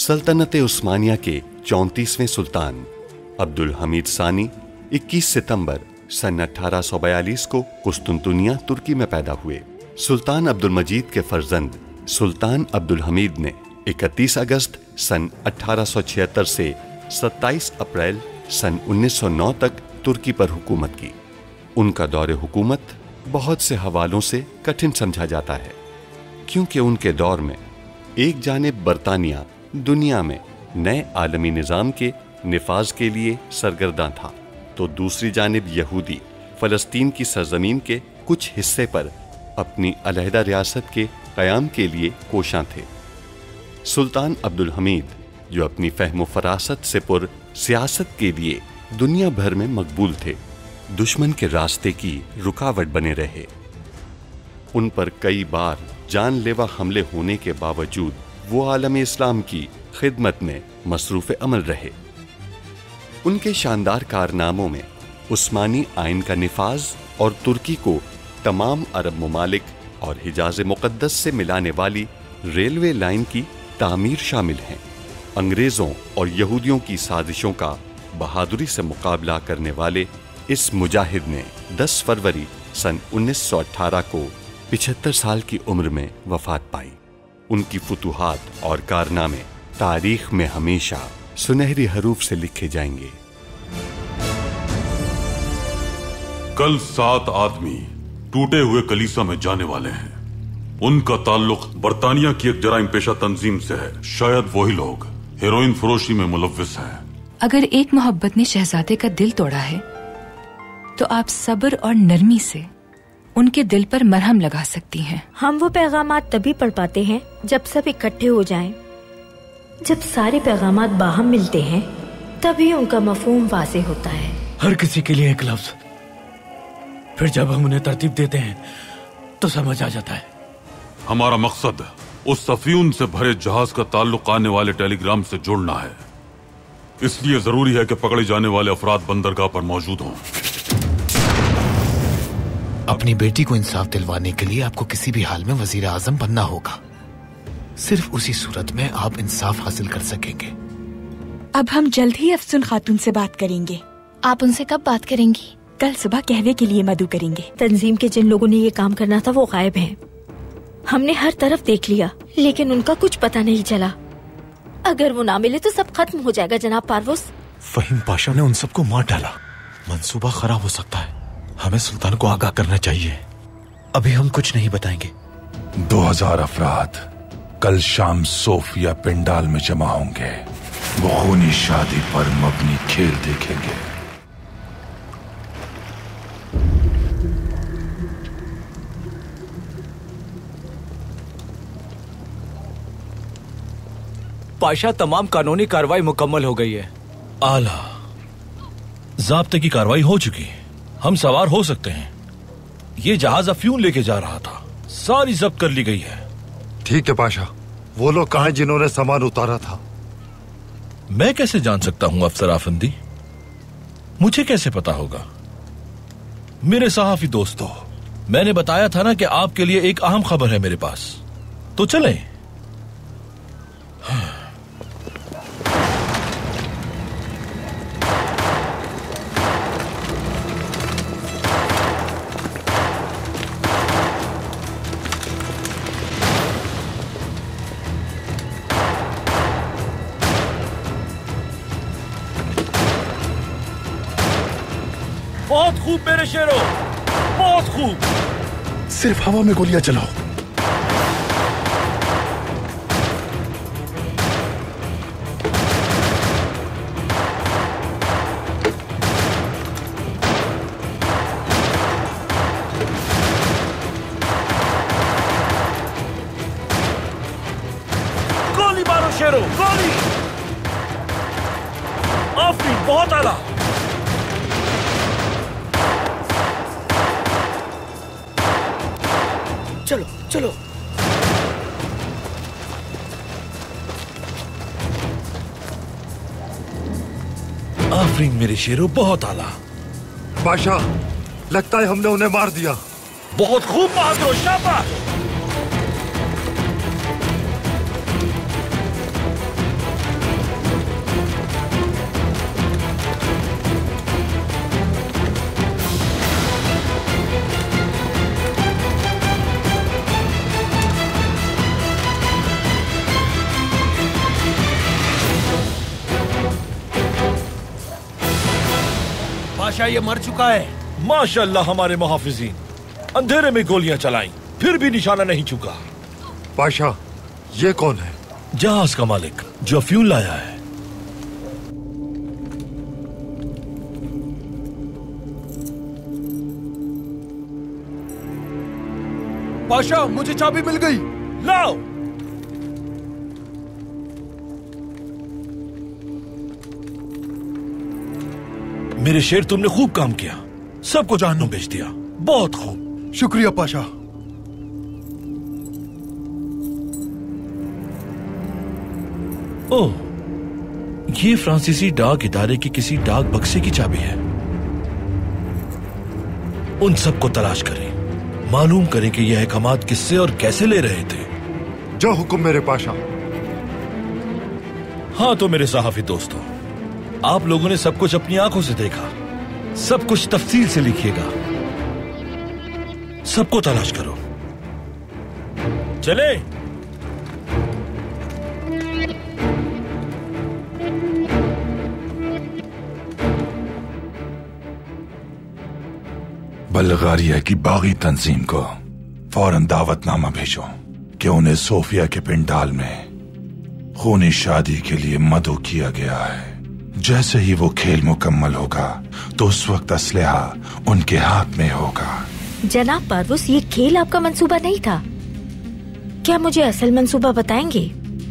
सल्तनत उस्मानिया के 34वें सुल्तान अब्दुल हमीद सानी 21 सितंबर सन 1842 को कुस्तुनतुनिया तुर्की में पैदा हुए। सुल्तान अब्दुल मजीद के फर्जंद सुल्तान अब्दुल हमीद ने 31 अगस्त सन 1876 से 27 अप्रैल सन 1909 तक तुर्की पर हुकूमत की। उनका दौरे हुकूमत बहुत से हवालों से कठिन समझा जाता है, क्योंकि उनके दौर में एक जानिब बरतानिया दुनिया में नए आलमी निज़ाम के निफाज के लिए सरगर्दा था, तो दूसरी जानिब यहूदी फ़लस्तीन की सरजमीन के कुछ हिस्से पर अपनी अलहदा रियासत के क़याम के लिए कोशां थे। सुल्तान अब्दुल हमीद, जो अपनी फ़हम फ़रासत से पुर सियासत के लिए दुनिया भर में मकबूल थे, दुश्मन के रास्ते की रुकावट बने रहे। उन पर कई बार जानलेवा हमले होने के बावजूद वो आलम इस्लाम की खिदमत में मसरूफ़ अमल रहे। उनके शानदार कारनामों में उस्मानी आइन का निफाज और तुर्की को तमाम अरब ममालिक और हिजाज मुक़द्दस से मिलाने वाली रेलवे लाइन की तामीर शामिल हैं। अंग्रेज़ों और यहूदियों की साजिशों का बहादुरी से मुकाबला करने वाले इस मुजाहिद ने 10 फरवरी सन 1918 को 75 साल की उम्र में वफात पाई। उनकी फुतूहात और कारनामे तारीख में हमेशा सुनहरी हरूफ से लिखे जाएंगे। कल 7 आदमी टूटे हुए कलीसा में जाने वाले हैं। उनका ताल्लुक बरतानिया की एक जराइम पेशा तंजीम से है। शायद वही लोग हेरोइन फरोशी में मुलव्विस हैं। अगर एक मोहब्बत ने शहजादे का दिल तोड़ा है, तो आप सब्र और नरमी से उनके दिल पर मरहम लगा सकती हैं। हम वो पैगामात तभी पढ़ पाते हैं जब सब इकट्ठे हो जाएं। जब सारे पैगामात बाहम मिलते हैं, तभी उनका मफहूम वाज़े होता है। हर किसी के लिए एक लफ्ज, फिर जब हम उन्हें तरतीब देते हैं तो समझ आ जाता है। हमारा मकसद उस सफीन से भरे जहाज का ताल्लुक आने वाले टेलीग्राम से जुड़ना है। इसलिए जरूरी है कि पकड़े जाने वाले अफराद बंदरगाह पर मौजूद हों। अपनी बेटी को इंसाफ दिलवाने के लिए आपको किसी भी हाल में वजीर आजम बनना होगा। सिर्फ उसी सूरत में आप इंसाफ हासिल कर सकेंगे। अब हम जल्द ही अफसुन खातून से बात करेंगे। आप उनसे कब बात करेंगी? कल सुबह कहवे के लिए मधु करेंगे। तंजीम के जिन लोगों ने ये काम करना था वो गायब हैं। हमने हर तरफ देख लिया, लेकिन उनका कुछ पता नहीं चला। अगर वो ना मिले तो सब खत्म हो जाएगा जनाब पारवोस। फहीम पाशा ने उन सबको मार डाला। मंसूबा खराब हो सकता है। हमें सुल्तान को आगाह करना चाहिए। अभी हम कुछ नहीं बताएंगे। 2000 अफराद कल शाम सोफिया पेंडाल में जमा होंगे। वो खूनी शादी पर मबनी खेल देखेंगे। पाशा, तमाम कानूनी कार्रवाई मुकम्मल हो गई है। आला, ज़ाब्ते की कार्रवाई हो चुकी है। हम सवार हो सकते हैं। ये जहाज अफ्यून लेके जा रहा था, सारी जब्त कर ली गई है। ठीक है पाशा, वो लोग कहाँ हैं जिन्होंने सामान उतारा था? मैं कैसे जान सकता हूं अफसर आफंदी? मुझे कैसे पता होगा? मेरे सहाफी दोस्तों, मैंने बताया था ना कि आपके लिए एक अहम खबर है मेरे पास। तो चलें। बहुत खूब मेरे शेरों, बहुत खूब। सिर्फ हवा में गोलियां चलाओ। गोली मारो शेरों, गोली। आफरीन, बहुत आला। चलो चलो। आफरीन मेरे शेरों, बहुत आला। बादशाह, लगता है हमने उन्हें मार दिया। बहुत खूब बहादुर, शाबाश। पाशा ये मर चुका है। माशाअल्लाह हमारे मुहाफिजीन, अंधेरे में गोलियां चलाई फिर भी निशाना नहीं चुका। पाशा ये कौन है? जहाज का मालिक जो अफ्यून लाया है। पाशा मुझे चाबी मिल गई। लाओ। मेरे शेर, तुमने खूब काम किया, सबको जहन्नुम भेज दिया। बहुत खूब। शुक्रिया पाशा। ओह, ये फ्रांसीसी डाक इदारे की किसी डाक बक्से की चाबी है। उन सबको तलाश करें, मालूम करें कि यह अहकामात किससे और कैसे ले रहे थे। जो हुक्म मेरे पाशा। हाँ तो मेरे सहाफी दोस्तों, आप लोगों ने सब कुछ अपनी आंखों से देखा, सब कुछ तफसील से लिखिएगा, सबको तलाश करो। चले। बल्गारिया की बागी तंजीम को फौरन दावतनामा भेजो कि उन्हें सोफिया के पिंडाल में खूनी शादी के लिए मदऊ किया गया है। जैसे ही वो खेल मुकम्मल होगा तो उस वक्त असलहा उनके हाथ में होगा। जनाब पारवुस, ये खेल आपका मंसूबा नहीं था। क्या मुझे असल मंसूबा बताएंगे?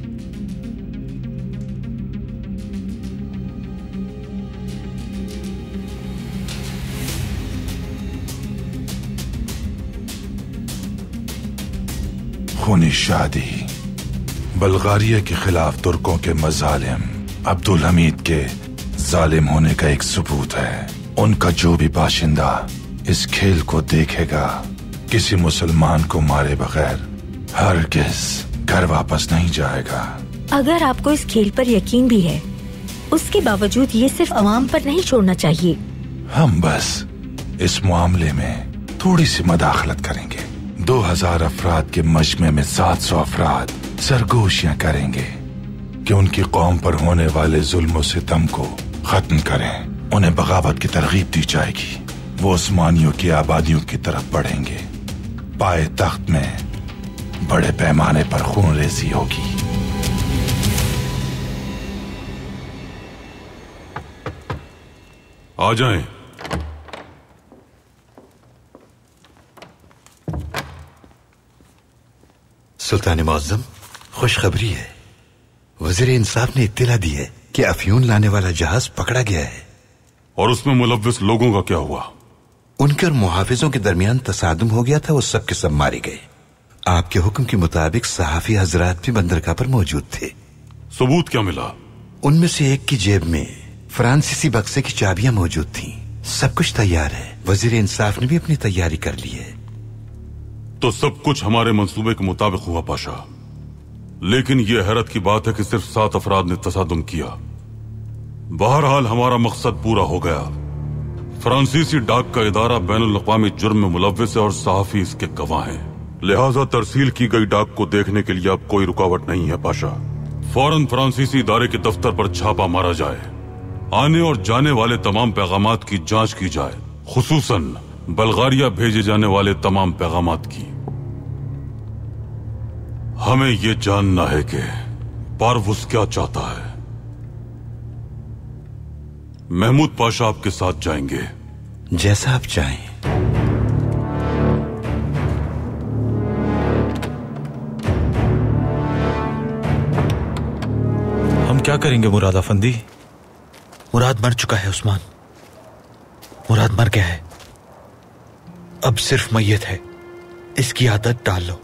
खूनी शादी बल्गारिया के खिलाफ तुर्कों के मजालिम अब्दुल हमीद के जालिम होने का एक सबूत है। उनका जो भी बाशिंदा इस खेल को देखेगा किसी मुसलमान को मारे बगैर हरगिज़ घर वापस नहीं जाएगा। अगर आपको इस खेल पर यकीन भी है, उसके बावजूद ये सिर्फ अवाम पर नहीं छोड़ना चाहिए। हम बस इस मामले में थोड़ी सी मदाखलत करेंगे। 2000 अफराद के मजमे में 700 अफराद सरगोशियां करेंगे कि उनकी कौम पर होने वाले जुल्म और सितम को खत्म करें। उन्हें बगावत की तरगीब दी जाएगी। वो उस्मानियों की आबादियों की तरफ बढ़ेंगे। पाए तख्त में बड़े पैमाने पर खून रेजी होगी। आ जाएं। सुल्तान मुअज्जम, खुशखबरी है। वजीर इंसाफ ने इत्तला दी है कि अफ्यून लाने वाला जहाज पकड़ा गया है। और उसमें मुलव्विस लोगों का क्या हुआ? उनके और मुहाफिजों के दरमियान तसादुम हो गया था, वो सब के सब मारे गए। आपके हुक्म के मुताबिक सहाफी हजरात भी बंदरगाह पर मौजूद थे। सबूत क्या मिला? उनमें से एक की जेब में फ्रांसीसी बक्से की चाबियां मौजूद थीं। सब कुछ तैयार है। वजीर इंसाफ ने भी अपनी तैयारी कर ली है। तो सब कुछ हमारे मंसूबे के मुताबिक हुआ पाशा। लेकिन यह हैरत की बात है कि सिर्फ 7 अफराद ने तसादुम किया। बहरहाल हमारा मकसद पूरा हो गया। फ्रांसीसी डाक का इदारा बैनुल अक़वामी जुर्म में मुलव्विस है और सहाफी इसके गवाह हैं। लिहाजा तरसील की गई डाक को देखने के लिए अब कोई रुकावट नहीं है पाशा। फौरन फ्रांसीसी इदारे के दफ्तर पर छापा मारा जाए। आने और जाने वाले तमाम पैगामात की जांच की जाए, खुसूसन बल्गारिया भेजे जाने वाले तमाम पैगामात की। हमें यह जानना है कि पारवुस क्या चाहता है। महमूद पाशा आपके साथ जाएंगे। जैसा आप चाहें। हम क्या करेंगे मुराद अफंदी? मुराद मर चुका है उस्मान। मुराद मर गया है। अब सिर्फ मैयत है। इसकी आदत डाल लो।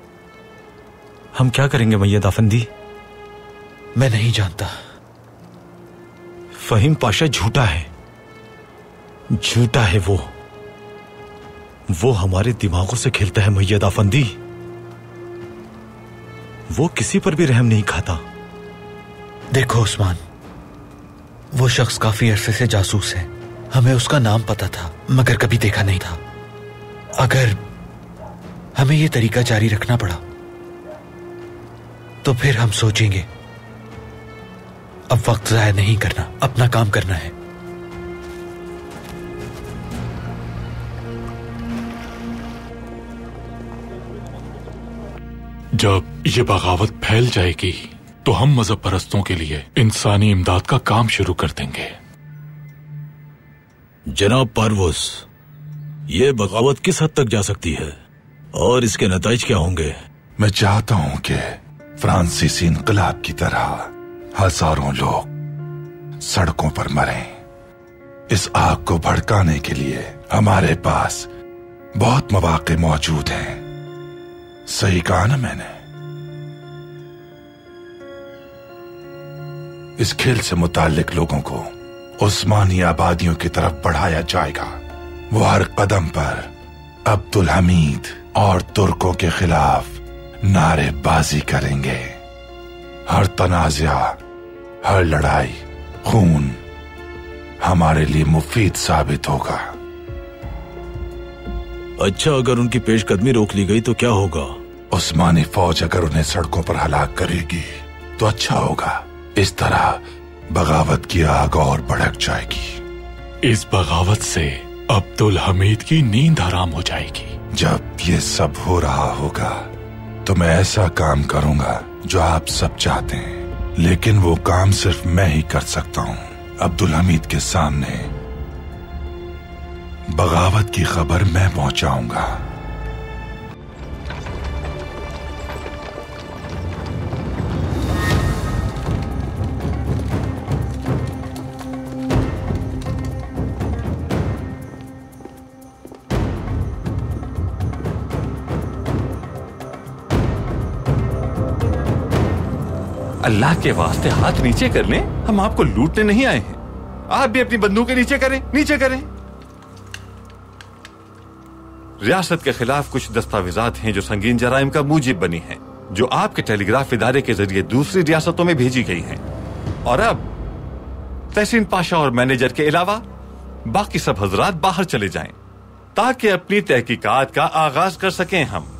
हम क्या करेंगे मैयत अफंदी? मैं नहीं जानता। फहीम पाशा झूठा है। झूठा है वो हमारे दिमागों से खेलता है मैयत अफंदी। वो किसी पर भी रहम नहीं खाता। देखो उस्मान, वो शख्स काफी अरसे से जासूस है। हमें उसका नाम पता था मगर कभी देखा नहीं था। अगर हमें यह तरीका जारी रखना पड़ा तो फिर हम सोचेंगे। अब वक्त जाया नहीं करना, अपना काम करना है। जब ये बगावत फैल जाएगी तो हम मजहब परस्तों के लिए इंसानी इमदाद का काम शुरू कर देंगे। जनाब परवुस, ये बगावत किस हद तक जा सकती है और इसके नतीजे क्या होंगे? मैं चाहता हूं कि फ्रांसीसी इनकलाब की तरह हजारों लोग सड़कों पर मरें। इस आग को भड़काने के लिए हमारे पास बहुत मौके मौजूद हैं। सही कहा ना मैंने? इस खेल से मुताल्लिक लोगों को उस्मानी आबादियों की तरफ बढ़ाया जाएगा। वो हर कदम पर अब्दुल हमीद और तुर्कों के खिलाफ नारेबाजी करेंगे। हर तनाज़ा, हर लड़ाई, खून हमारे लिए मुफीद साबित होगा। अच्छा, अगर उनकी पेशकदमी रोक ली गई तो क्या होगा? उस्मानी फौज अगर उन्हें सड़कों पर हलाक करेगी तो अच्छा होगा। इस तरह बगावत की आग और भड़क जाएगी। इस बगावत से अब्दुल हमीद की नींद हराम हो जाएगी। जब ये सब हो रहा होगा तो मैं ऐसा काम करूंगा जो आप सब चाहते हैं, लेकिन वो काम सिर्फ मैं ही कर सकता हूं। अब्दुल हमीद के सामने बगावत की खबर मैं पहुंचाऊंगा। अल्लाह के वास्ते हाथ नीचे कर लें, हम आपको लूटने नहीं आए हैं। आप भी अपनी बंदूकें नीचे करें, नीचे करें। रियासत के खिलाफ कुछ दस्तावेजात हैं जो संगीन जराइम का मूजिब बनी हैं, जो आपके टेलीग्राफ इदारे के जरिए दूसरी रियासतों में भेजी गई हैं। और अब तहसीन पाशा और मैनेजर के अलावा बाकी सब हजरात बाहर चले जाएं, ताकि अपनी तहकीकात का आगाज कर सकें। हम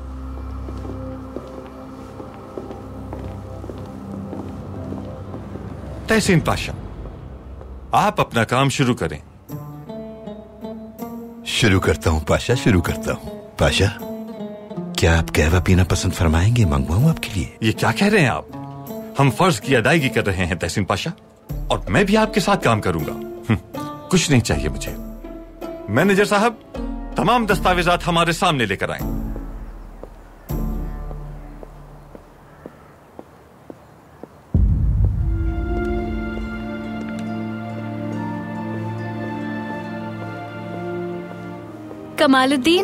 तहसीन पाशा, आप अपना काम शुरू करें। शुरू करता हूं पाशा, शुरू करता हूं। पाशा, क्या आप कहवा पीना पसंद फरमाएंगे? मंगवाऊं आपके लिए? ये क्या कह रहे हैं आप? हम फर्ज की अदायगी कर रहे हैं तहसीन पाशा, और मैं भी आपके साथ काम करूंगा। कुछ नहीं चाहिए मुझे। मैनेजर साहब, तमाम दस्तावेजात हमारे सामने लेकर आए। कमालुद्दीन,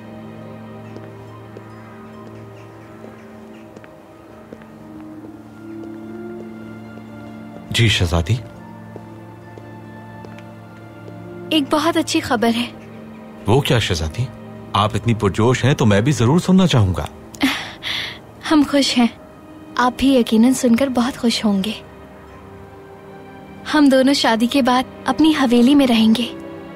जी शहजादी। एक बहुत अच्छी खबर है। वो क्या शहजादी? आप इतनी पुरजोश हैं तो मैं भी जरूर सुनना चाहूंगा। हम खुश हैं। आप भी यकीनन सुनकर बहुत खुश होंगे। हम दोनों शादी के बाद अपनी हवेली में रहेंगे।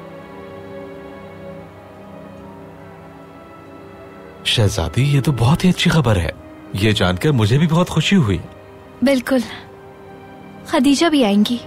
शहजादी, ये तो बहुत ही अच्छी खबर है। ये जानकर मुझे भी बहुत खुशी हुई। बिल्कुल, खदीजा भी आएंगी।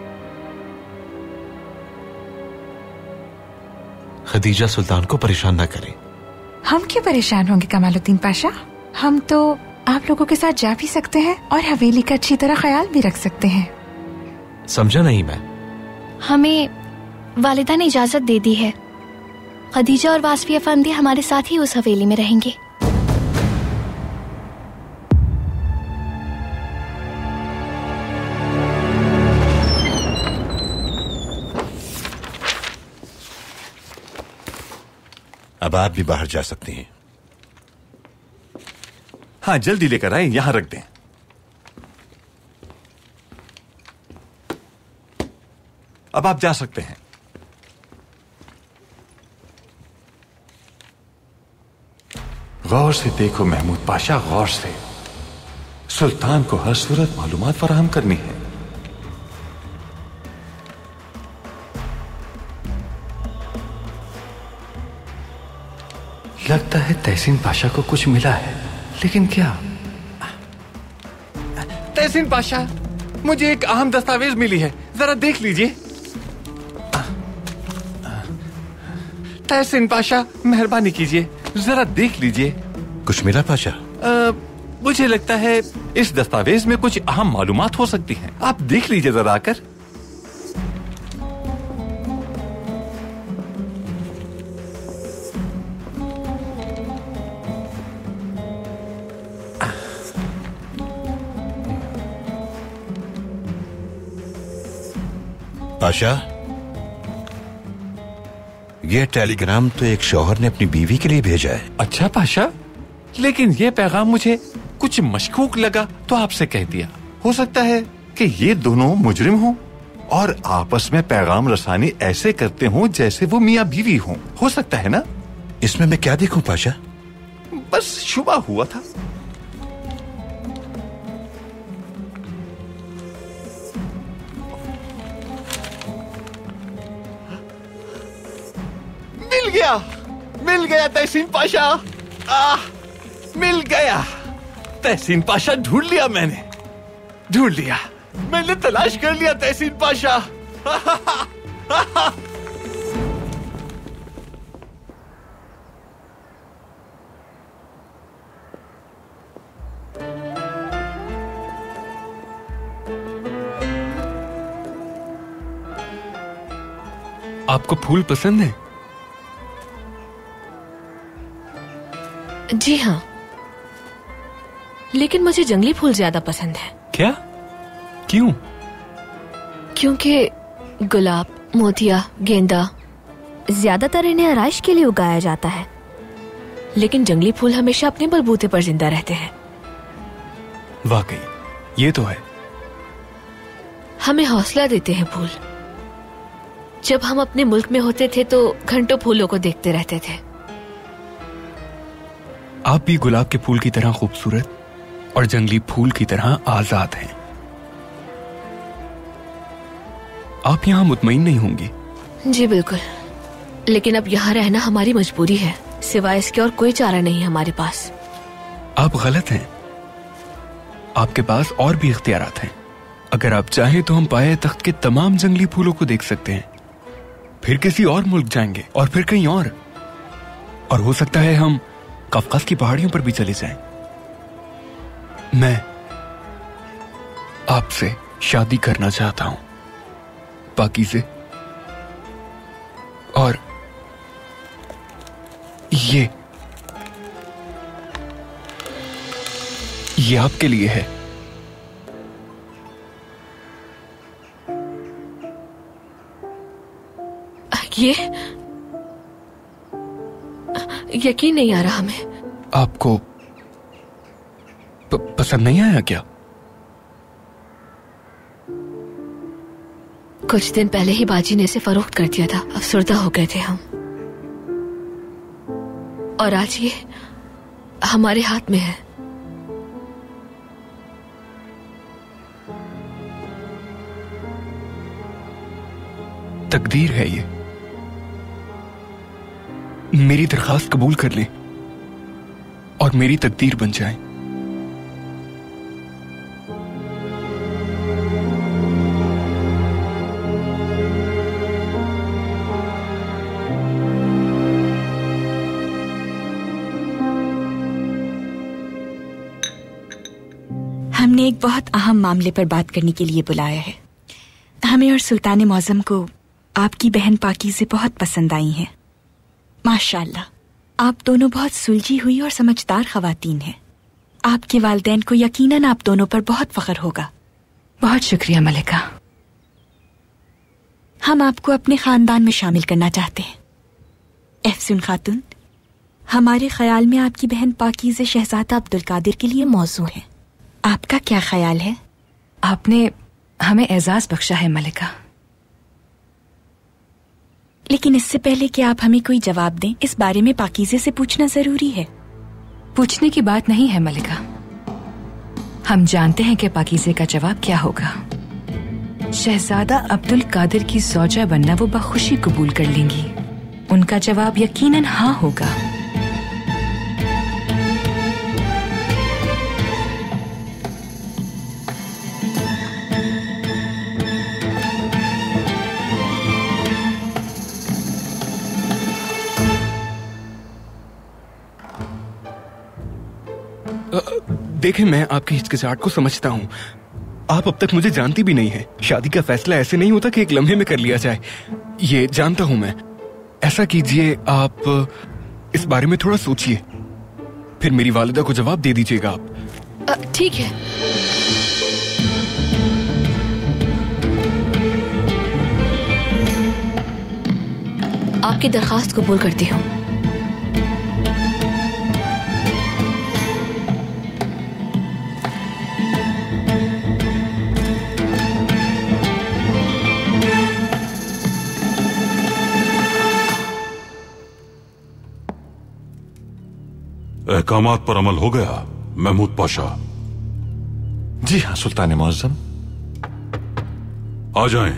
खदीजा सुल्तान को परेशान न करें। हम क्यों परेशान होंगे कमालुद्दीन पाशा? हम तो आप लोगों के साथ जा भी सकते हैं और हवेली का अच्छी तरह ख्याल भी रख सकते हैं। समझा नहीं मैं। हमें वालिदा ने इजाजत दे दी है। खदीजा और वासफी अफंदी हमारे साथ ही उस हवेली में रहेंगे। अब आप भी बाहर जा सकती हैं। हाँ, जल्दी लेकर आए, यहां रख दें। अब आप जा सकते हैं। गौर से देखो महमूद पाशा, गौर से। सुल्तान को हर सूरत मालूमात फराहम करनी है। लगता है तहसीन पाशा को कुछ मिला है, लेकिन क्या? तहसीन पाशा, मुझे एक अहम दस्तावेज मिली है, जरा देख लीजिए। तहसीन पाशा, मेहरबानी कीजिए, जरा देख लीजिए। कुछ मिला पाशा? मुझे लगता है इस दस्तावेज में कुछ अहम मालूमात हो सकती हैं। आप देख लीजिए जरा आकर। पाशा, ये टेलीग्राम तो एक शौहर ने अपनी बीवी के लिए भेजा है। अच्छा पाशा, लेकिन ये पैगाम मुझे कुछ मशकूक लगा तो आपसे कह दिया। हो सकता है कि ये दोनों मुजरिम हों और आपस में पैगाम रसानी ऐसे करते हों जैसे वो मियाँ बीवी हों। हो सकता है ना? इसमें मैं क्या देखूं पाशा? बस शुबा हुआ था। मिल गया तहसीन पाशा। मिल गया तहसीन पाशा। ढूंढ लिया मैंने तलाश कर लिया तहसीन पाशा। आपको फूल पसंद है? जी हाँ, लेकिन मुझे जंगली फूल ज्यादा पसंद है। क्या? क्यों? क्योंकि गुलाब, मोतिया, गेंदा ज्यादातर इन्हें आराइश के लिए उगाया जाता है, लेकिन जंगली फूल हमेशा अपने बलबूते पर जिंदा रहते हैं। वाकई ये तो है। हमें हौसला देते हैं फूल। जब हम अपने मुल्क में होते थे तो घंटों फूलों को देखते रहते थे। आप भी गुलाब के फूल की तरह खूबसूरत और जंगली फूल की तरह आजाद हैं। आप यहाँ मुतमईन नहीं होंगी। जी बिल्कुल, लेकिन अब यहाँ रहना हमारी मजबूरी है। सिवाय इसके और कोई चारा नहीं हमारे पास। आप गलत हैं। आपके पास और भी इख्तियारात हैं। अगर आप चाहें तो हम पाए तख्त के तमाम जंगली फूलों को देख सकते हैं, फिर किसी और मुल्क जाएंगे और फिर कहीं और हो सकता है हम कफकास की पहाड़ियों पर भी चले जाएं। मैं आपसे शादी करना चाहता हूं, पाकीज़े। और ये आपके लिए है। ये यकीन नहीं आ रहा हमें। आपको पसंद नहीं आया क्या? कुछ दिन पहले ही बाजी ने इसे फरोख्त कर दिया था। अफसरदा हो गए थे हम, और आज ये हमारे हाथ में है। तकदीर है ये। मेरी दरखास्त कबूल कर लें और मेरी तकदीर बन जाए। हमने एक बहुत अहम मामले पर बात करने के लिए बुलाया है। हमें और सुल्तान मौज़म को आपकी बहन पाकीज़े बहुत पसंद आई हैं। माशाअल्लाह, आप दोनों बहुत सुलझी हुई और समझदार ख़वातीन हैं। आपके वालिदैन को यकीनन आप दोनों पर बहुत फख्र होगा। बहुत शुक्रिया मलिका। हम आपको अपने खानदान में शामिल करना चाहते हैं। एहसन खातून, हमारे ख्याल में आपकी बहन पाकीज़े शहजादा अब्दुल कादिर के लिए मौजू है। आपका क्या ख्याल है? आपने हमें एजाज बख्शा है मलिका। लेकिन इससे पहले कि आप हमें कोई जवाब दें, इस बारे में पाकीज़े से पूछना जरूरी है। पूछने की बात नहीं है मलिका। हम जानते हैं कि पाकीज़े का जवाब क्या होगा। शहजादा अब्दुल कादिर की ज़ौजा बनना वो बखुशी कबूल कर लेंगी। उनका जवाब यकीनन हाँ होगा। देखें, मैं आपकी हिचकिचाहट को समझता हूँ। आप अब तक मुझे जानती भी नहीं है। शादी का फैसला ऐसे नहीं होता कि एक लम्हे में कर लिया जाए। ये जानता हूँ मैं। ऐसा कीजिए, आप इस बारे में थोड़ा सोचिए, फिर मेरी वालिदा को जवाब दे दीजिएगा आप। ठीक है। आपकी दरखास्त कबूल करती हूँ। अहकामात पर अमल हो गया महमूद पाशा? जी हाँ सुल्तान मुअज्जम। आ जाएं।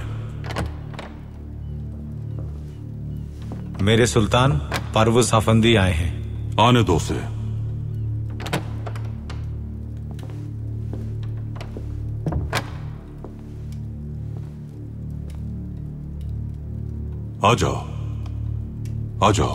मेरे सुल्तान, परवेज अफंदी आए हैं। आने दो से। आ जाओ, आ जाओ।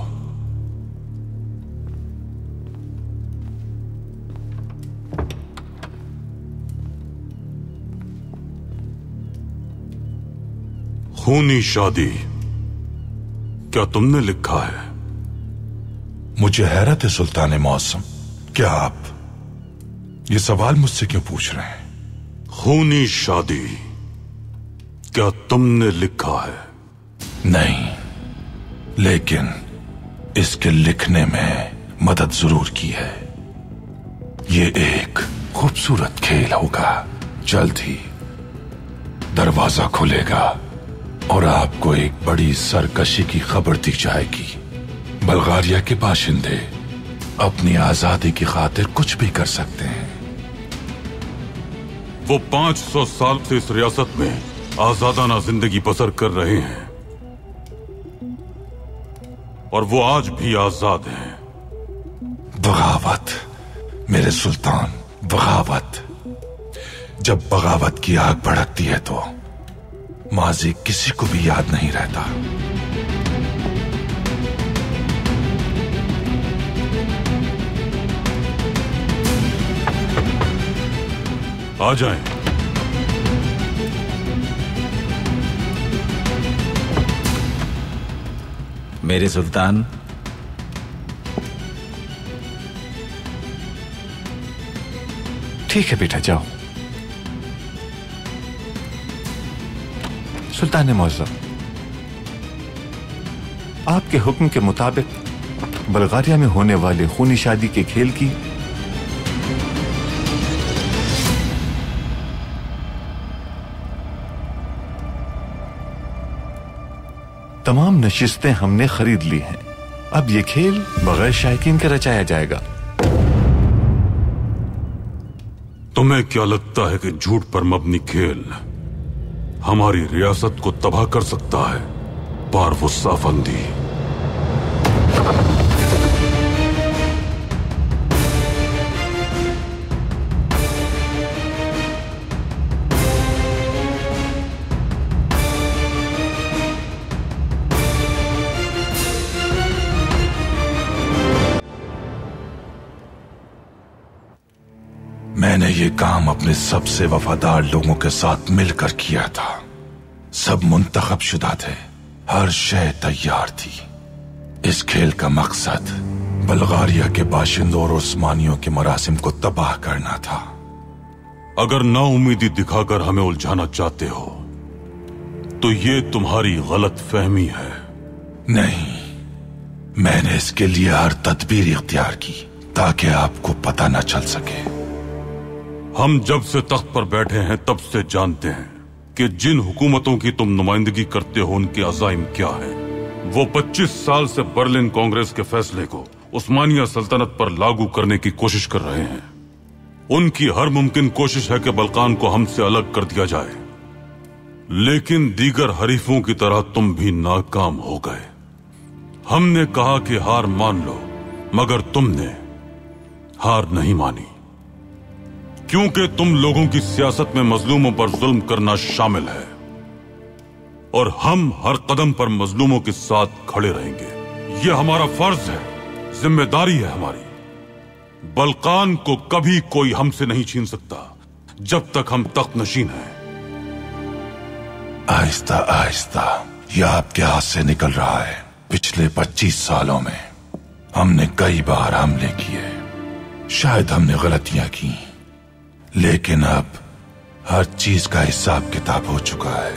खूनी शादी क्या तुमने लिखा है? मुझे हैरत है सुल्तान मौसम, क्या आप ये सवाल मुझसे क्यों पूछ रहे हैं? खूनी शादी क्या तुमने लिखा है? नहीं, लेकिन इसके लिखने में मदद जरूर की है। ये एक खूबसूरत खेल होगा। जल्द ही दरवाजा खुलेगा और आपको एक बड़ी सरकशी की खबर दी जाएगी। बल्गारिया के बाशिंदे अपनी आजादी की खातिर कुछ भी कर सकते हैं। वो 500 साल से इस रियासत में आजादाना जिंदगी बसर कर रहे हैं और वो आज भी आजाद हैं। बगावत मेरे सुल्तान, बगावत। जब बगावत की आग भड़कती है तो माजी किसी को भी याद नहीं रहता। आ जाएं। मेरे सुल्तान, ठीक है बेटा, जाओ। सुल्तान मुअज्जम, आपके हुक्म के मुताबिक बल्गारिया में होने वाले खूनी शादी के खेल की तमाम नशिस्तें हमने खरीद ली हैं। अब ये खेल बगैर शायकीन के रचाया जाएगा। तुम्हें क्या लगता है कि झूठ पर मबनी खेल हमारी रियासत को तबाह कर सकता है? परवेज अफंदी, मैंने ये काम अपने सबसे वफादार लोगों के साथ मिलकर किया था। सब मुंतखब शुदा थे, हर शय तैयार थी। इस खेल का मकसद बल्गारिया के बाशिंदों और उस्मानियों के मरासिम को तबाह करना था। अगर नाउमीदी दिखाकर हमें उलझाना चाहते हो तो ये तुम्हारी गलत फहमी है। नहीं, मैंने इसके लिए हर तदबीर इख्तियार की ताकि आपको पता न चल सके। हम जब से तख्त पर बैठे हैं तब से जानते हैं कि जिन हुकूमतों की तुम नुमाइंदगी करते हो उनके अज़ाइम क्या है। वो 25 साल से बर्लिन कांग्रेस के फैसले को उस्मानिया सल्तनत पर लागू करने की कोशिश कर रहे हैं। उनकी हर मुमकिन कोशिश है कि बल्कान को हमसे अलग कर दिया जाए, लेकिन दीगर हरीफों की तरह तुम भी नाकाम हो गए। हमने कहा कि हार मान लो, मगर तुमने हार नहीं मानी, क्योंकि तुम लोगों की सियासत में मजलूमों पर जुल्म करना शामिल है और हम हर कदम पर मजलूमों के साथ खड़े रहेंगे। यह हमारा फर्ज है, जिम्मेदारी है हमारी। बलकान को कभी कोई हमसे नहीं छीन सकता जब तक हम तख्त नशीन हैं। आहिस्ता आहिस्ता यह आपके हाथ से निकल रहा है। पिछले 25 सालों में हमने कई बार हमले किए, शायद हमने गलतियां की, लेकिन अब हर चीज का हिसाब किताब हो चुका है।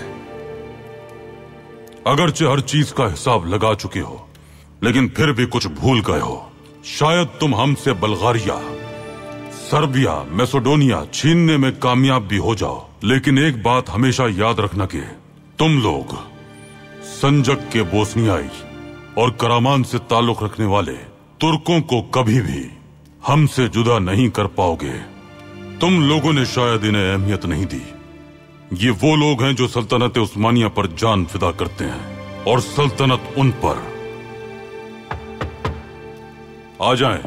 अगरचे हर चीज का हिसाब लगा चुके हो, लेकिन फिर भी कुछ भूल गए हो। शायद तुम हमसे बल्गारिया, सर्बिया, मैसेडोनिया छीनने में कामयाब भी हो जाओ, लेकिन एक बात हमेशा याद रखना कि तुम लोग संजक के बोस्नियाई और करामान से ताल्लुक रखने वाले तुर्कों को कभी भी हमसे जुदा नहीं कर पाओगे। तुम लोगों ने शायद इन्हें अहमियत नहीं दी। ये वो लोग हैं जो सल्तनत उस्मानिया पर जान फिदा करते हैं, और सल्तनत उन पर। आ जाएं।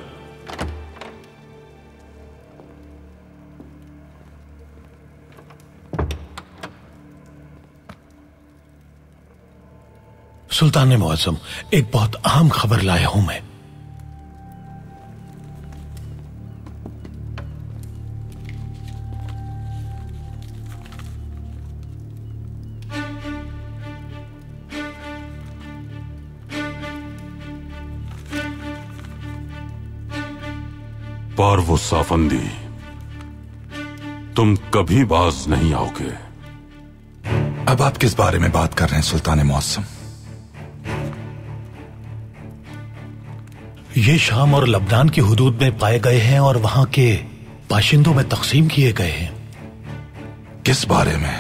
सुल्तान मुअज्जम, एक बहुत अहम खबर लाया हूं मैं। पारवो साफंदी, तुम कभी बाज नहीं आओगे। अब आप किस बारे में बात कर रहे हैं सुल्तान मुअज्जम? ये शाम और लबनान की हुदूद में पाए गए हैं और वहां के बाशिंदों में तकसीम किए गए हैं। किस बारे में?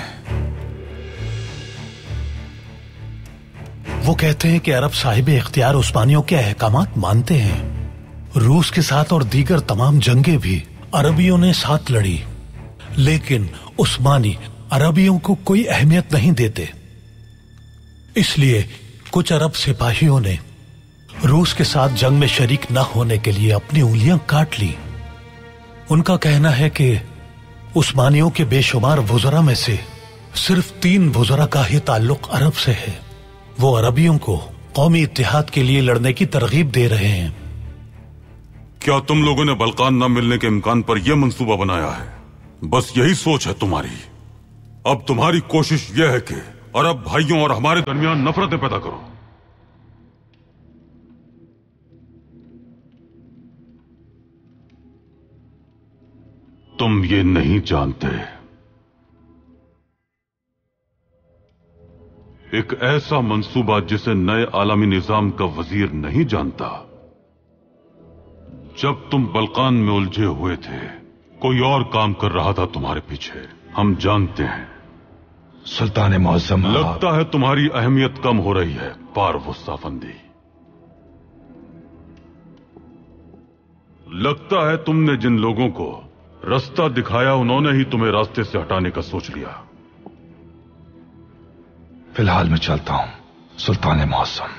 वो कहते हैं कि अरब साहिब इख्तियार उस्मानियों के अहकामात मानते हैं। रूस के साथ और दीगर तमाम जंगें भी अरबियों ने साथ लड़ी, लेकिन उस्मानी अरबियों को कोई अहमियत नहीं देते। इसलिए कुछ अरब सिपाहियों ने रूस के साथ जंग में शरीक न होने के लिए अपनी उंगलियां काट ली। उनका कहना है कि उस्मानियों के बेशुमार वुज़रा में से सिर्फ 3 वुज़रा का ही ताल्लुक अरब से है। वो अरबियों को कौमी इत्तेहाद के लिए लड़ने की तरगीब दे रहे हैं। क्या तुम लोगों ने बल्कान न मिलने के इम्कान पर यह मंसूबा बनाया है? बस यही सोच है तुम्हारी। अब तुम्हारी कोशिश यह है कि अरब भाइयों और हमारे दरमियान नफरतें पैदा करो। तुम ये नहीं जानते, एक ऐसा मंसूबा जिसे नए आलमी निजाम का वजीर नहीं जानता। जब तुम बल्कान में उलझे हुए थे, कोई और काम कर रहा था तुम्हारे पीछे। हम जानते हैं। सुल्तान मुअज्जम, लगता है तुम्हारी अहमियत कम हो रही है पारवो साफंदी। लगता है तुमने जिन लोगों को रास्ता दिखाया, उन्होंने ही तुम्हें रास्ते से हटाने का सोच लिया। फिलहाल मैं चलता हूं सुल्तान मुअज्जम।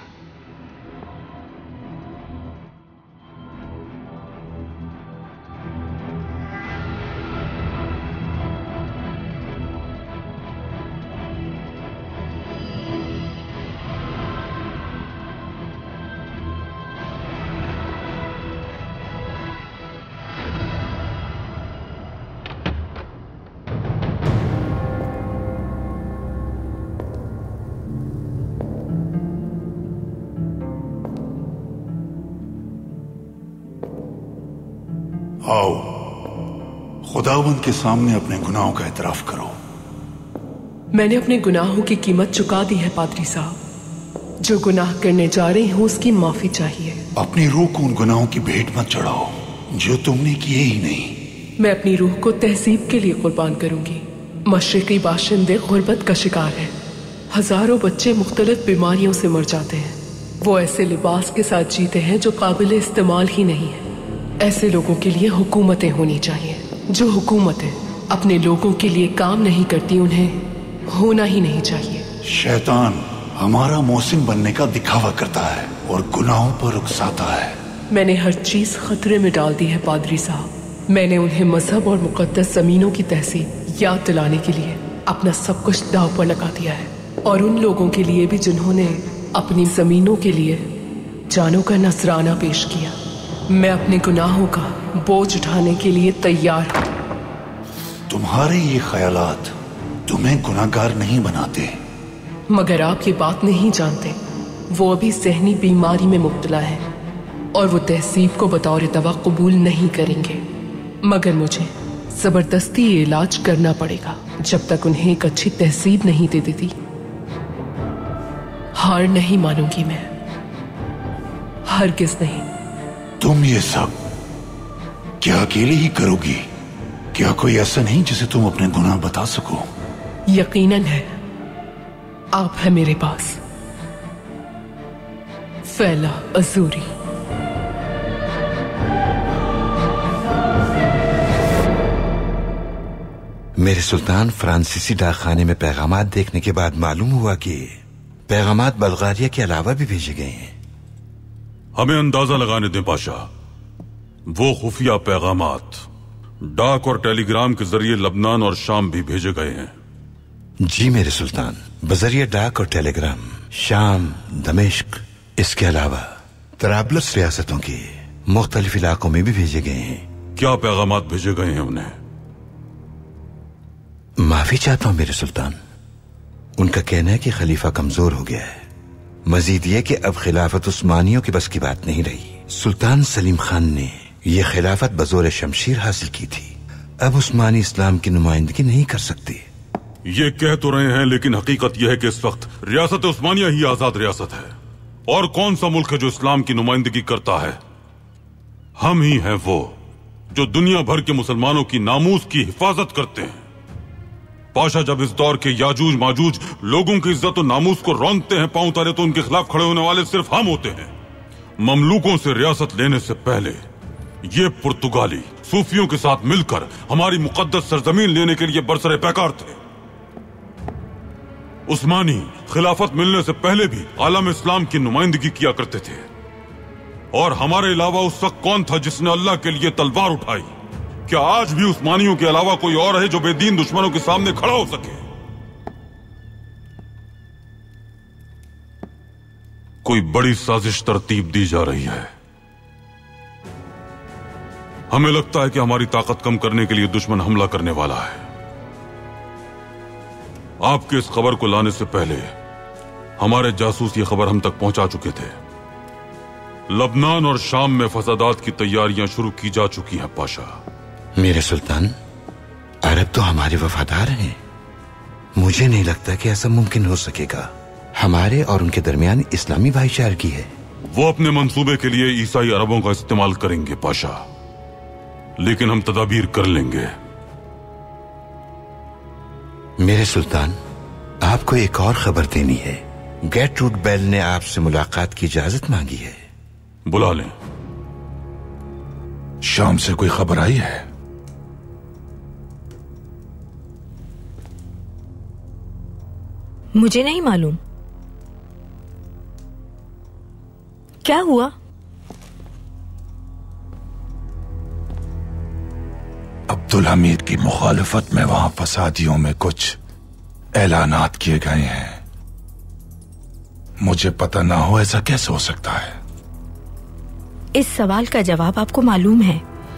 आओ, खुदावंद के सामने अपने गुनाहों का इतराफ करो। मैंने अपने गुनाहों की कीमत चुका दी है पादरी साहब। जो गुनाह करने जा रही हूं उसकी माफी चाहिए। अपनी रूह को उन गुनाहों की भेंट मत चढ़ाओ जो तुमने किए ही नहीं। मैं अपनी रूह को तहजीब के लिए कुर्बान करूंगी। मशरिकी बाशिंदे गुर्बत का शिकार हैं। हजारों बच्चे मुख्तलिफ बीमारियों से मर जाते हैं। वो ऐसे लिबास के साथ जीते हैं जो काबिल इस्तेमाल ही नहीं है। ऐसे लोगों के लिए हुकूमतें होनी चाहिए। जो हुकूमतें अपने लोगों के लिए काम नहीं करती, उन्हें होना ही नहीं चाहिए। शैतान हमारा मोहसिन बनने का दिखावा करता है और गुनाहों पर उकसाता है। मैंने हर चीज खतरे में डाल दी है पादरी साहब। मैंने उन्हें मजहब और मुकद्दस जमीनों की तहसीन याद दिलाने के लिए अपना सब कुछ दांव पर लगा दिया है, और उन लोगों के लिए भी जिन्होंने अपनी जमीनों के लिए जानों का नजराना पेश किया। मैं अपने गुनाहों का बोझ उठाने के लिए तैयार हूँ। तुम्हारे ये ख्यालात तुम्हें गुनाहगार नहीं बनाते। मगर आप ये बात नहीं जानते, वो अभी ज़हनी बीमारी में मुब्तला है और वो तहसीब को बतौर दवा कबूल नहीं करेंगे। मगर मुझे जबरदस्ती ये इलाज करना पड़ेगा जब तक उन्हें एक अच्छी तहसीब नहीं दे देती। हार नहीं मानूंगी मैं, हरगिज़ नहीं। तुम ये सब क्या अकेले ही करोगी? क्या कोई ऐसा नहीं जिसे तुम अपने गुनाह बता सको? यकीनन है, आप है मेरे पास। फैला अजूरी। मेरे सुल्तान, फ्रांसीसी डाकखाने में पैगामात देखने के बाद मालूम हुआ कि पैगामात बल्गारिया के अलावा भी भेजे गए हैं। हमें अंदाजा लगाने दें पाशा, वो खुफिया पैगामात डाक और टेलीग्राम के जरिए लबनान और शाम भी भेजे गए हैं। जी मेरे सुल्तान, बजरिया डाक और टेलीग्राम शाम, दमिश्क, इसके अलावा तराबलस रियासतों के मुख्तलिफ इलाकों में भी भेजे गए हैं। क्या पैगामात भेजे गए हैं उन्हें? माफी चाहता हूं मेरे सुल्तान, उनका कहना है कि खलीफा कमजोर हो गया है। मजीद यह कि अब खिलाफत उस्मानियों की बस की बात नहीं रही। सुल्तान सलीम खान ने यह खिलाफत बजोर शमशीर हासिल की थी, अब उस्मानी इस्लाम की नुमाइंदगी नहीं कर सकते। ये कह तो रहे हैं, लेकिन हकीकत यह है कि इस वक्त रियासत उस्मानिया ही आजाद रियासत है। और कौन सा मुल्क है जो इस्लाम की नुमाइंदगी करता है? हम ही हैं वो जो दुनिया भर के मुसलमानों की नामूस की हिफाजत करते हैं। पाशा, जब इस दौर के याजूज माजूज लोगों की इज्जत और नामूस को रौंदते हैं पांव तले, तो उनके खिलाफ खड़े होने वाले सिर्फ हम होते हैं। ममलूकों से रियासत लेने से पहले ये पुर्तगाली सूफियों के साथ मिलकर हमारी मुकद्दस सरजमीन लेने के लिए बरसरे पैकार थे। उस्मानी खिलाफत मिलने से पहले भी आलम इस्लाम की नुमाइंदगी किया करते थे। और हमारे अलावा उस वक्त कौन था जिसने अल्लाह के लिए तलवार उठाई? क्या आज भी उस्मानियों के अलावा कोई और है जो बेदीन दुश्मनों के सामने खड़ा हो सके? कोई बड़ी साजिश तरतीब दी जा रही है। हमें लगता है कि हमारी ताकत कम करने के लिए दुश्मन हमला करने वाला है। आपके इस खबर को लाने से पहले हमारे जासूस ये खबर हम तक पहुंचा चुके थे। लबनान और शाम में फसादात की तैयारियां शुरू की जा चुकी हैं पाशा। मेरे सुल्तान, अरब तो हमारे वफादार हैं। मुझे नहीं लगता कि ऐसा मुमकिन हो सकेगा। हमारे और उनके दरमियान इस्लामी भाईचारगी है। वो अपने मंसूबे के लिए ईसाई अरबों का इस्तेमाल करेंगे पाशा, लेकिन हम तदाबीर कर लेंगे। मेरे सुल्तान, आपको एक और खबर देनी है। गेटरूड बेल ने आपसे मुलाकात की इजाजत मांगी है। बुला लें। शाम से कोई खबर आई है? मुझे नहीं मालूम। क्या हुआ? अब्दुल हमीद की मुखालिफत में वहां फसादियों में कुछ ऐलानात किए गए हैं। मुझे पता ना हो ऐसा कैसे हो सकता है? इस सवाल का जवाब आपको मालूम है।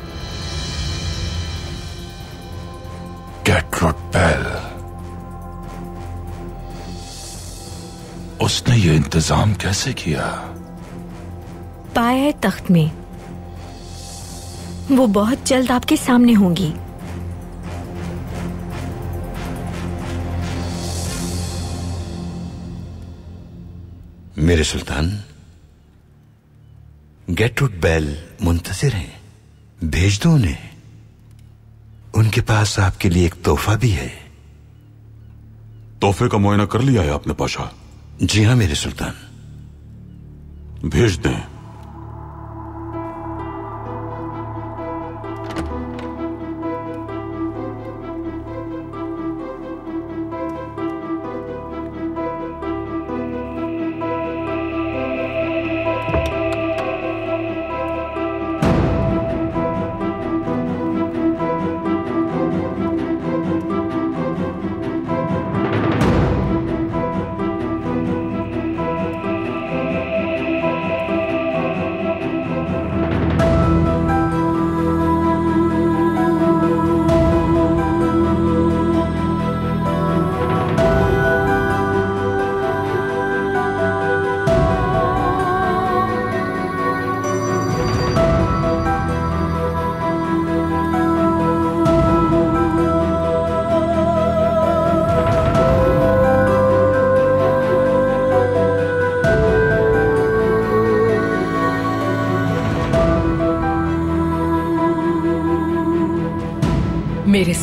गेटरूड बेल, उसने ये इंतजाम कैसे किया? पाए तख्त में वो बहुत जल्द आपके सामने होंगी। मेरे सुल्तान, गेटरूड बेल मुंतजिर हैं। भेज दो उन्हें। उनके पास आपके लिए एक तोहफा भी है। तोहफे का मुआयना कर लिया है आपने पाशा? जी हाँ मेरे सुल्तान। भेज दें।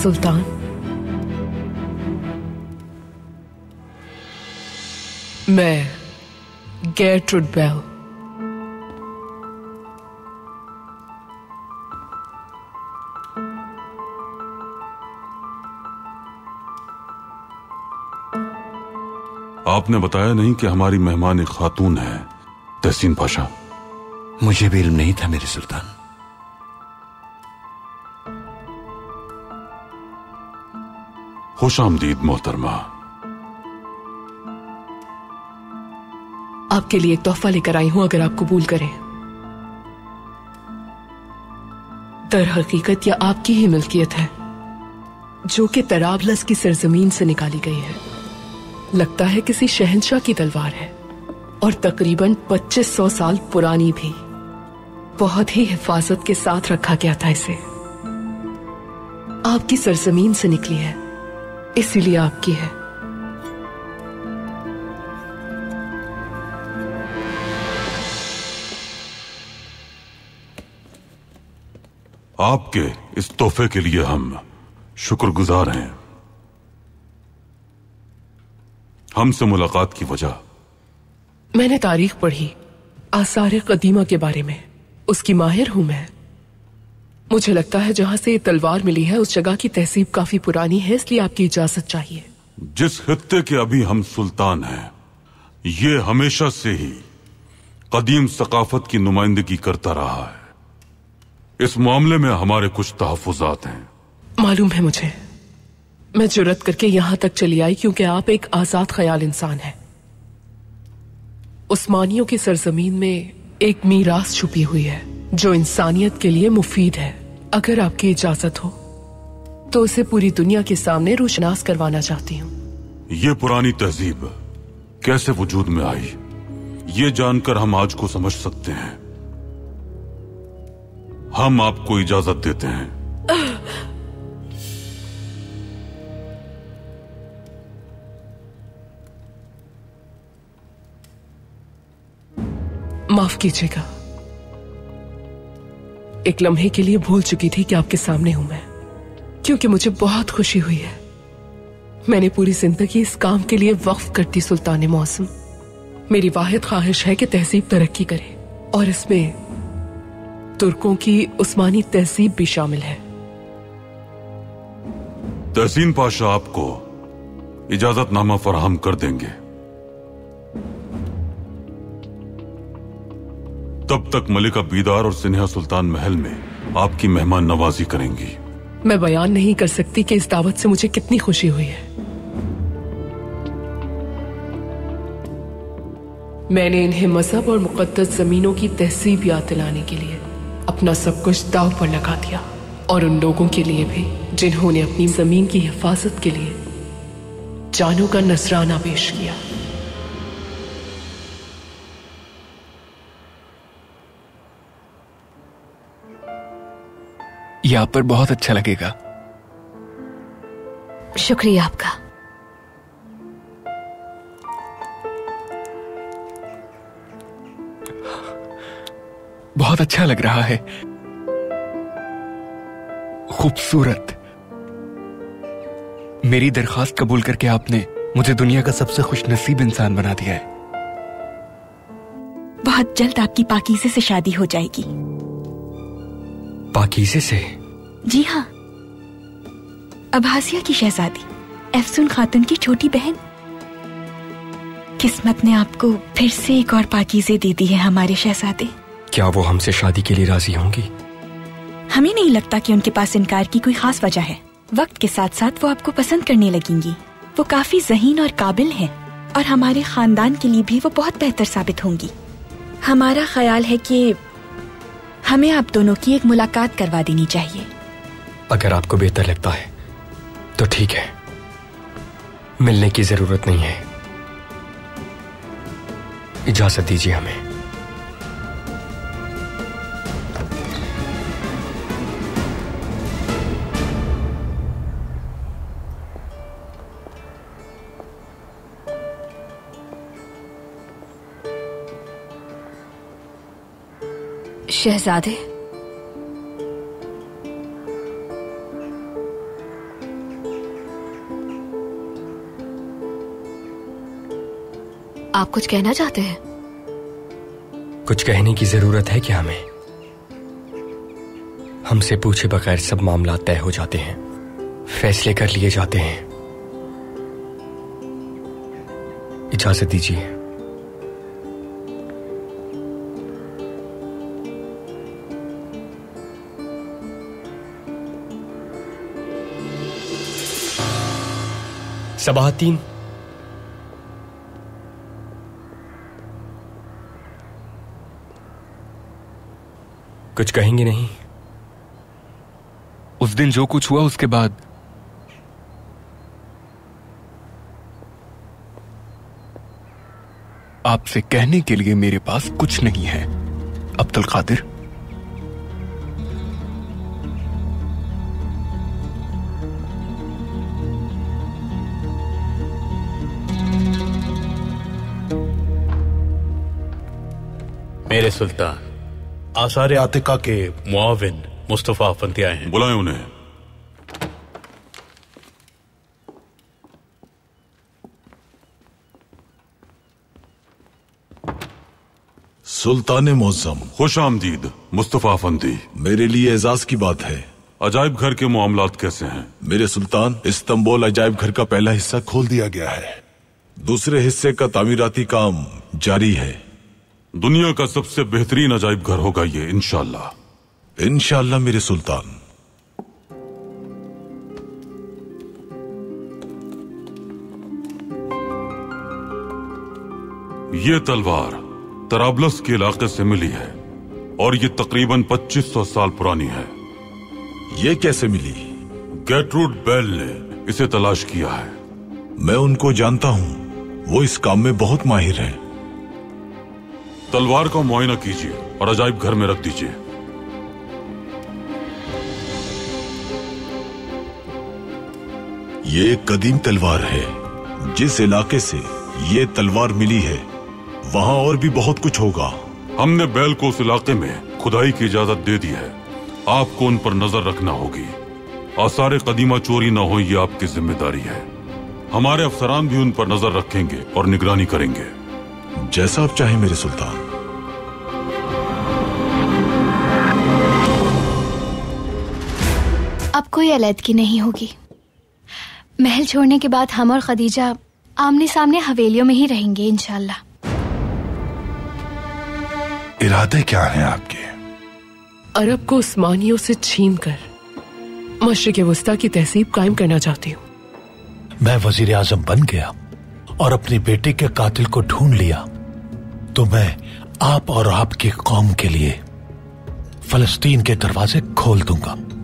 सुल्तान, मैं गेर्ट्रूड बेल आपने बताया नहीं कि हमारी मेहमान एक खातून है, तहसीन पाशा। मुझे भी इल्म नहीं था मेरे सुल्तान। खुश आमदीद मोहतरमा। आपके लिए एक तोहफा लेकर आई हूं, अगर आप कबूल करें। दर हकीकत यह आपकी ही मिल्कियत है, जो कि तराबलस की सरजमीन से निकाली गई है। लगता है किसी शहंशाह की तलवार है और तकरीबन 2500 साल पुरानी भी। बहुत ही हिफाजत के साथ रखा गया था इसे। आपकी सरजमीन से निकली है, इसीलिए आपकी है। आपके इस तोहफे के लिए हम शुक्रगुजार हैं। हमसे मुलाकात की वजह? मैंने तारीख पढ़ी, आसार कदीमा के बारे में। उसकी माहिर हूं मैं। मुझे लगता है जहां से ये तलवार मिली है उस जगह की तहसीब काफी पुरानी है, इसलिए आपकी इजाजत चाहिए। जिस खित्ते के अभी हम सुल्तान हैं, ये हमेशा से ही कदीम सकाफत की नुमाइंदगी करता रहा है। इस मामले में हमारे कुछ तहफुजात हैं। मालूम है मुझे। मैं जुर्रत करके यहां तक चली आई क्योंकि आप एक आजाद ख्याल इंसान हैं। उस्मानियों की सरजमीन में एक मीरास छुपी हुई है जो इंसानियत के लिए मुफीद है। अगर आपकी इजाजत हो तो उसे पूरी दुनिया के सामने रोशनास करवाना चाहती हूँ। ये पुरानी तहजीब कैसे वजूद में आई, ये जानकर हम आज को समझ सकते हैं। हम आपको इजाजत देते हैं। माफ कीजिएगा, एक लम्हे के लिए भूल चुकी थी कि आपके सामने हूं मैं, क्योंकि मुझे बहुत खुशी हुई है। मैंने पूरी जिंदगी इस काम के लिए वक्फ कर दी सुल्तान मौसम। मेरी वाहिद ख्वाहिश है कि तहजीब तरक्की करे और इसमें तुर्कों की उस्मानी तहजीब भी शामिल है। तहसीन पाशा आपको इजाजतनामा फराहम कर देंगे। तब तक मलिका बीदार और सिन्हा सुल्तान महल में आपकी मेहमान नवाजी करेंगी। मैं बयान नहीं कर सकती कि इस दावत से मुझे कितनी खुशी हुई है। मैंने इन्हें मजहब और मुकद्दस जमीनों की तहसीब याद दिलाने के लिए अपना सब कुछ दाव पर लगा दिया, और उन लोगों के लिए भी जिन्होंने अपनी जमीन की हिफाजत के लिए जानों का नजराना पेश किया। ये आप पर बहुत अच्छा लगेगा। शुक्रिया आपका। बहुत अच्छा लग रहा है, खूबसूरत। मेरी दरखास्त कबूल करके आपने मुझे दुनिया का सबसे खुशनसीब इंसान बना दिया है। बहुत जल्द आपकी पाकीज़े से शादी हो जाएगी। पाकीज़े से? जी हाँ, अब्बासिया की शहजादी एफसून खातून की छोटी बहन। किस्मत ने आपको फिर से एक और पाकीज़े दे दी है हमारे शहजादे। क्या वो हमसे शादी के लिए राजी होंगी? हमें नहीं लगता कि उनके पास इनकार की कोई खास वजह है। वक्त के साथ साथ वो आपको पसंद करने लगेंगी। वो काफी ज़हीन और काबिल हैं और हमारे खानदान के लिए भी वो बहुत बेहतर साबित होंगी। हमारा ख्याल है कि हमें आप दोनों की एक मुलाकात करवा देनी चाहिए। अगर आपको बेहतर लगता है तो ठीक है, मिलने की जरूरत नहीं है। इजाजत दीजिए हमें। शहजादे, आप कुछ कहना चाहते हैं? कुछ कहने की जरूरत है क्या हमें? हमसे पूछे बगैर सब मामला तय हो जाते हैं, फैसले कर लिए जाते हैं। इजाजत दीजिए। सबाहतीन, कुछ कहेंगे नहीं? उस दिन जो कुछ हुआ उसके बाद आपसे कहने के लिए मेरे पास कुछ नहीं है अब्दुल कादिर। मेरे सुल्तान, आसार आतिका के मुआविन मुस्तफा अफंदी आए हैं। बुलाएं उन्हें। सुल्तान मुअज्जम, खुश आमदीद मुस्तफा अफंदी। मेरे लिए एजाज की बात है। अजायब घर के मामलात कैसे हैं? मेरे सुल्तान, इस्तांबुल अजायब घर का पहला हिस्सा खोल दिया गया है। दूसरे हिस्से का तामीराती काम जारी है। दुनिया का सबसे बेहतरीन अजायब घर होगा ये, इंशाअल्लाह। इंशाअल्लाह मेरे सुल्तान। ये तलवार तराबलस के इलाके से मिली है और ये तकरीबन 2500 साल पुरानी है। ये कैसे मिली? गेटरूड बेल ने इसे तलाश किया है। मैं उनको जानता हूं, वो इस काम में बहुत माहिर हैं। तलवार का मुआयना कीजिए और अजायब घर में रख दीजिए। ये एक कदीम तलवार है। जिस इलाके से ये तलवार मिली है वहां और भी बहुत कुछ होगा। हमने बैल को उस इलाके में खुदाई की इजाजत दे दी है। आपको उन पर नजर रखना होगी। आसार कदीमा चोरी न हो, ये आपकी जिम्मेदारी है। हमारे अफसरान भी उन पर नजर रखेंगे और निगरानी करेंगे। जैसा आप चाहें मेरे सुल्तान। अब कोई अलैदगी नहीं होगी। महल छोड़ने के बाद हम और खदीजा आमने सामने हवेलियों में ही रहेंगे इंशाल्लाह। इरादे क्या हैं आपके? अरब को उस्मानियों से छीन कर मशरिक वस्ता की तहसीब कायम करना चाहती हूँ। मैं वजीर आजम बन गया और अपनी बेटी के कातिल को ढूंढ लिया तो मैं आप और आपकी कौम के लिए फलस्तीन के दरवाजे खोल दूंगा।